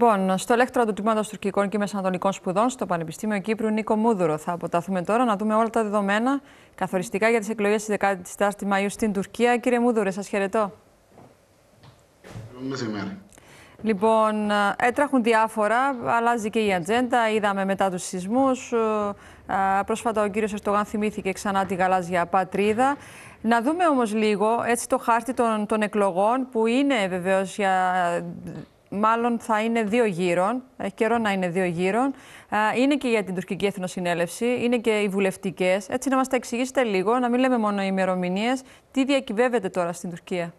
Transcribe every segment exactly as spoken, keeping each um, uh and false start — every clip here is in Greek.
Λοιπόν, στο Λέκτορα του Τμήματος Τουρκικών και Μεσανατολικών Σπουδών στο Πανεπιστήμιο Κύπρου, Νίκο Μούδουρο. Θα αποταθούμε τώρα να δούμε όλα τα δεδομένα καθοριστικά για τις εκλογές της δεκάτη τέταρτη Μαΐου στην Τουρκία. Κύριε Μούδουρε, σας χαιρετώ. Μεσημέρι. Λοιπόν, έτραχουν διάφορα, αλλάζει και η ατζέντα. Είδαμε μετά τους σεισμούς. Πρόσφατα ο κύριος Ερντογάν θυμήθηκε ξανά τη γαλάζια πατρίδα. Να δούμε όμως λίγο έτσι το χάρτη των, των εκλογών, που είναι βεβαίως για... Μάλλον θα είναι δύο γύρων, έχει καιρό να είναι δύο γύρων. Είναι και για την τουρκική εθνοσυνέλευση, είναι και οι βουλευτικές. Έτσι να μας τα εξηγήσετε λίγο, να μην λέμε μόνο οι ημερομηνίες. Τι διακυβεύεται τώρα στην Τουρκία?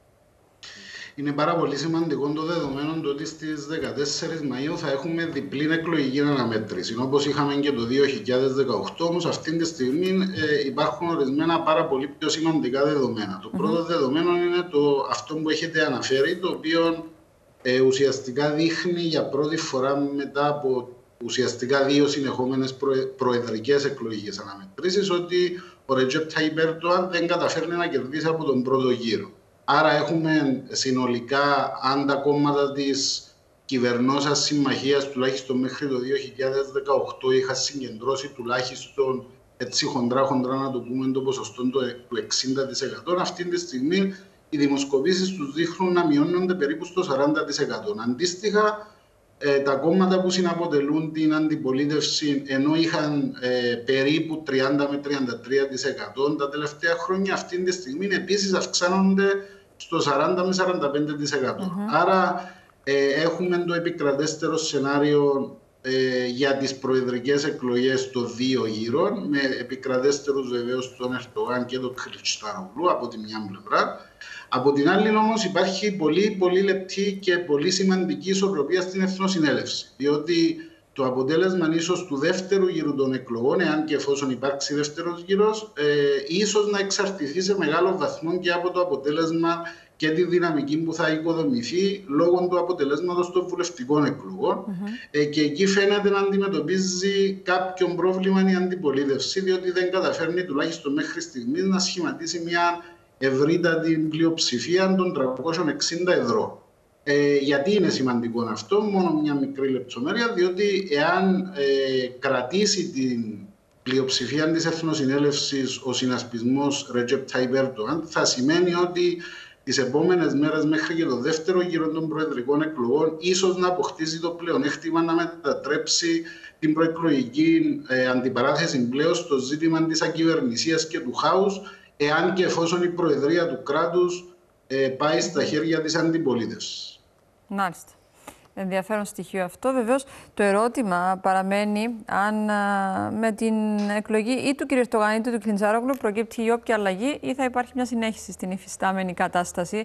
Είναι πάρα πολύ σημαντικό το δεδομένο το ότι στις δεκατέσσερις Μαΐου θα έχουμε διπλή εκλογική αναμέτρηση. Όπως είχαμε και το δύο χιλιάδες δεκαοκτώ, όμως αυτή τη στιγμή ε, υπάρχουν ορισμένα πάρα πολύ πιο σημαντικά δεδομένα. Το πρώτο mm-hmm. δεδομένο είναι το, αυτό που έχετε αναφέρει, το οποίο ε, ουσιαστικά δείχνει για πρώτη φορά μετά από ουσιαστικά δύο συνεχόμενες προε, προεδρικές εκλογικές αναμετρήσεις ότι ο Ρετζέπ Ταγιπ Ερντογάν δεν καταφέρνει να κερδίσει από τον πρώτο γύρο. Άρα έχουμε συνολικά, αν τα κόμματα της κυβερνώσας συμμαχίας τουλάχιστον μέχρι το δύο χιλιάδες δεκαοκτώ είχαν συγκεντρώσει τουλάχιστον έτσι χοντρά χοντρά να το πούμε το ποσοστό του εξήντα τοις εκατό, αυτή τη στιγμή οι δημοσκοπήσεις τους δείχνουν να μειώνονται περίπου στο σαράντα τοις εκατό. Αντίστοιχα, ε, τα κόμματα που συναποτελούν την αντιπολίτευση, ενώ είχαν ε, περίπου τριάντα με τριάντα τρία τοις εκατό τα τελευταία χρόνια, αυτή τη στιγμή επίσης αυξάνονται στο σαράντα με σαράντα πέντε τοις εκατό. Mm-hmm. Άρα ε, έχουμε το επικρατέστερο σενάριο ε, για τις προεδρικές εκλογές των δύο γύρων, με επικρατέστερους βεβαίως τον Ερντογάν και τον Κιλιτσνταρογλου από τη μια πλευρά. Από την άλλη όμως υπάρχει πολύ, πολύ λεπτή και πολύ σημαντική ισορροπία στην εθνοσυνέλευση, διότι το αποτέλεσμα ίσως του δεύτερου γύρου των εκλογών, εάν και εφόσον υπάρξει δεύτερος γύρος, ε, ίσως να εξαρτηθεί σε μεγάλο βαθμό και από το αποτέλεσμα και τη δυναμική που θα οικοδομηθεί λόγω του αποτελέσματος των βουλευτικών εκλογών. Mm-hmm. Ε, και εκεί φαίνεται να αντιμετωπίζει κάποιον πρόβλημα η αντιπολίτευση, διότι δεν καταφέρνει τουλάχιστον μέχρι στιγμής να σχηματίσει μια ευρύτατη πλειοψηφία των τριακόσιων εξήντα εδρών. Ε, γιατί είναι σημαντικό αυτό? Μόνο μια μικρή λεπτομέρεια, διότι εάν ε, κρατήσει την πλειοψηφία της Εθνοσυνέλευσης ο συνασπισμός Ρετζέπ Ταγιπ Ερντογάν, θα σημαίνει ότι τις επόμενες μέρες μέχρι και το δεύτερο γύρο των προεδρικών εκλογών ίσως να αποκτήσει το πλεονέκτημα να μετατρέψει την προεκλογική ε, αντιπαράθεση πλέον στο ζήτημα της ακυβερνησίας και του χάους, εάν και εφόσον η προεδρία του κράτους ε, πάει στα χέρια της αντιπολίτευσης. Μάλιστα. Ενδιαφέρον στοιχείο αυτό. Βεβαίως, το ερώτημα παραμένει αν α, με την εκλογή ή του κ. Ερντογάν ή του Κιλιτσνταρογλου προκύπτει η όποια αλλαγή ή θα υπάρχει μια συνέχιση στην υφιστάμενη κατάσταση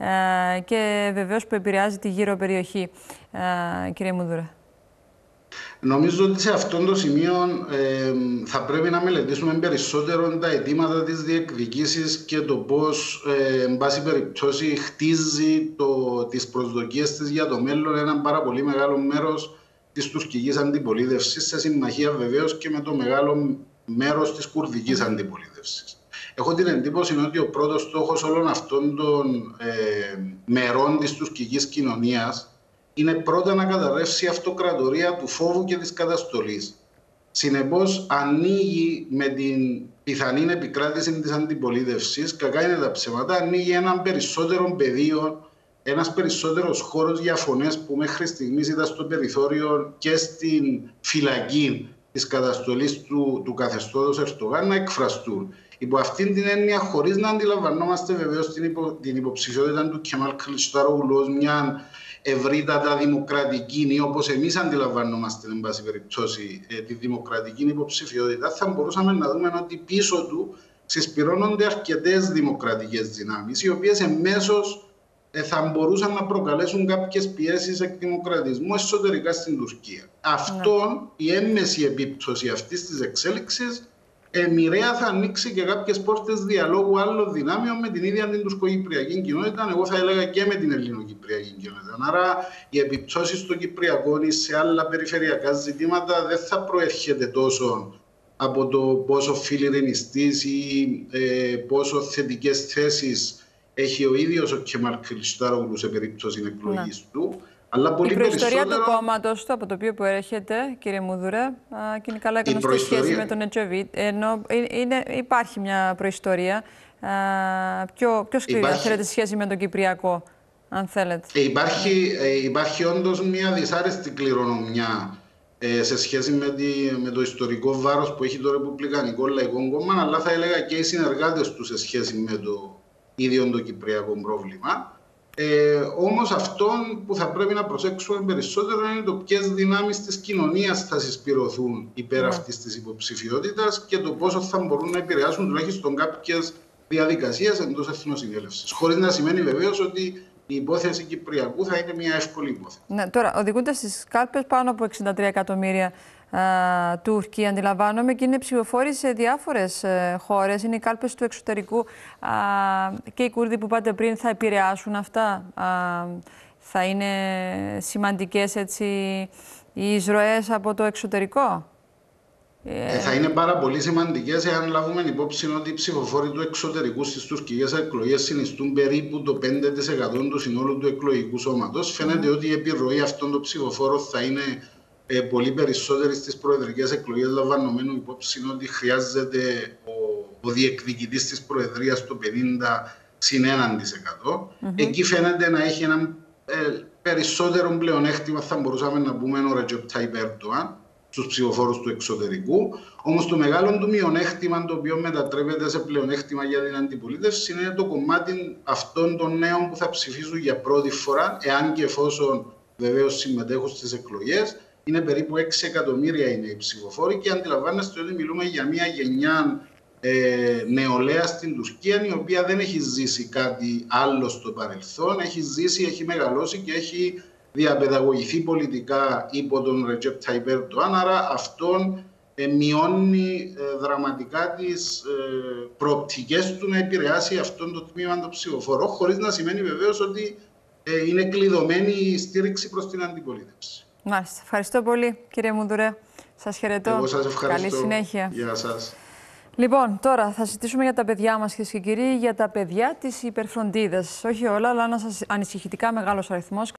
ε, και βεβαίως που επηρεάζει τη γύρω περιοχή. Ε, κύριε Μούδουρε. Νομίζω ότι σε αυτό το σημείο ε, θα πρέπει να μελετήσουμε περισσότερο τα αιτήματα της διεκδικήσης και το πώς, ε, εν πάση περιπτώσει, χτίζει το, τις προσδοκίες της για το μέλλον ένα πάρα πολύ μεγάλο μέρος της τουρκικής αντιπολίτευσης, σε συμμαχία βεβαίως και με το μεγάλο μέρος της κουρδικής αντιπολίτευσης. Έχω την εντύπωση ότι ο πρώτος στόχος όλων αυτών των ε, μερών της τουρκικής κοινωνίας είναι πρώτα να καταρρεύσει η αυτοκρατορία του φόβου και της καταστολής. Συνεπώς, ανοίγει με την πιθανή επικράτηση της αντιπολίτευσης, κακά είναι τα ψέματα, ανοίγει έναν περισσότερο πεδίο, ένας περισσότερος χώρος για φωνές που μέχρι στιγμής ήταν στο περιθώριο και στην φυλακή της καταστολής του, του καθεστώτος Ερντογάν να εκφραστούν. Υπό αυτήν την έννοια, χωρίς να αντιλαμβανόμαστε βεβαίως την, υπο, την υποψηφιότητα του Κεμάλ Κιλιτσνταρογλου ως μια ευρύτατα δημοκρατική ή όπως εμείς αντιλαμβανόμαστε, εν πάση περιπτώσει, τη δημοκρατική υποψηφιότητα, θα μπορούσαμε να δούμε ότι πίσω του συσπυρώνονται αρκετές δημοκρατικές δυνάμεις, οι οποίες εμέσως θα μπορούσαν να προκαλέσουν κάποιες πιέσεις εκδημοκρατισμού εσωτερικά στην Τουρκία. Ναι. Αυτό, η έμμεση επίπτωση αυτής της εξέλιξης, Ε, μοιραία θα ανοίξει και κάποιες πόρτες διαλόγου άλλων δυνάμεων με την ίδια την τουρκοκυπριακή κοινότητα, εγώ θα έλεγα και με την ελληνοκυπριακή κοινότητα. Άρα, οι επιπτώσεις στο Κυπριακό ή σε άλλα περιφερειακά ζητήματα δεν θα προέρχεται τόσο από το πόσο φιλιρινιστής ή ε, πόσο θετικές θέσεις έχει ο ίδιος ο Κεμάλ Κιλιτσνταρογλου σε περίπτωση εκλογής ναι. του, Αλλά πολύ η προϊστορία περισσότερο... του κόμματος του, από το οποίο προέρχεται, κύριε Μούδουρε, και είναι καλά γνωστή προϊστορία... σχέση με τον Ετζεβίτ, ενώ είναι, υπάρχει μια προϊστορία πιο, πιο σκληρή, υπάρχει... αν θέλετε, σχέση με τον Κυπριακό, αν θέλετε. Ε, υπάρχει, ε, υπάρχει όντως μια δυσάρεστη κληρονομιά ε, σε σχέση με, τη, με το ιστορικό βάρος που έχει το Ρεπουμπλικανικό Λαϊκό Κόμμα, αλλά θα έλεγα και οι συνεργάτες του σε σχέση με το ίδιο το κυπριακό πρόβλημα. Ε, όμως αυτό που θα πρέπει να προσέξουμε περισσότερο είναι το ποιες δυνάμεις της κοινωνίας θα συσπηρωθούν υπέρ mm. αυτής της υποψηφιότητας και το πόσο θα μπορούν να επηρεάσουν τουλάχιστον κάποιες διαδικασίες εντός Εθνοσυνέλευσης. Χωρίς να σημαίνει βεβαίως ότι η υπόθεση Κυπριακού θα είναι μια εύκολη υπόθεση. Ναι, τώρα, οδηγούνται στις κάλπες πάνω από εξήντα τρία εκατομμύρια α, Τούρκοι, αντιλαμβάνομαι, και είναι ψηφοφόροι σε διάφορες ε, χώρες. Είναι οι κάλπες του εξωτερικού α, και οι Κούρδοι που είπατε πριν θα επηρεάσουν αυτά. Α, θα είναι σημαντικές έτσι οι εισρωές από το εξωτερικό. Ε, θα είναι πάρα πολύ σημαντικές εάν λάβουμε υπόψη ότι οι ψηφοφόροι του εξωτερικού στις τουρκικές εκλογές συνιστούν περίπου το πέντε τοις εκατό του συνόλου του εκλογικού σώματος. Mm. Φαίνεται ότι η επιρροή αυτών των πψηφοφόρων θα είναι ε, πολύ περισσότερη στις προεδρικές εκλογές, λαμβανωμένου υπόψη ότι χρειάζεται ο, ο διεκδικητής της προεδρίας το πενήντα συν ένα τοις εκατό. Mm-hmm. Εκεί φαίνεται να έχει ένα ε, περισσότερο πλεονέκτημα, θα μπορούσαμε να πούμε, ο Ρετζέπ Ταϊπ Ερντογάν στους ψηφοφόρους του εξωτερικού. Όμως το μεγάλο του μειονέκτημα, το οποίο μετατρέπεται σε πλεονέκτημα για την αντιπολίτευση, είναι το κομμάτι αυτών των νέων που θα ψηφίσουν για πρώτη φορά, εάν και εφόσον βεβαίως συμμετέχουν στις εκλογές. Είναι περίπου έξι εκατομμύρια οι νέοι ψηφοφόροι και αντιλαμβάνεστε ότι μιλούμε για μια γενιά ε, νεολαία στην Τουρκία, η οποία δεν έχει ζήσει κάτι άλλο στο παρελθόν. Έχει ζήσει, έχει μεγαλώσει και έχει διαπαιδαγωγηθεί πολιτικά υπό τον Ρετζέπ Ταϊπ Ερντογάν, άρα αυτόν ε, μειώνει ε, δραματικά τις ε, προοπτικές του να επηρεάσει αυτόν το τμήμα των ψηφοφορών, χωρίς να σημαίνει βεβαίως ότι ε, είναι κλειδωμένη η στήριξη προς την αντιπολίτευση. Μάλιστα. Ευχαριστώ πολύ, κύριε Μούδουρε. Σας χαιρετώ. Εγώ σας ευχαριστώ. Καλή συνέχεια. Γεια σας. Λοιπόν, τώρα θα συζητήσουμε για τα παιδιά μας, κυρίες και κύριοι, για τα παιδιά της υπερφροντίδας. Όχι όλα, αλλά ένας ανησυχητικά μεγάλος αριθμός.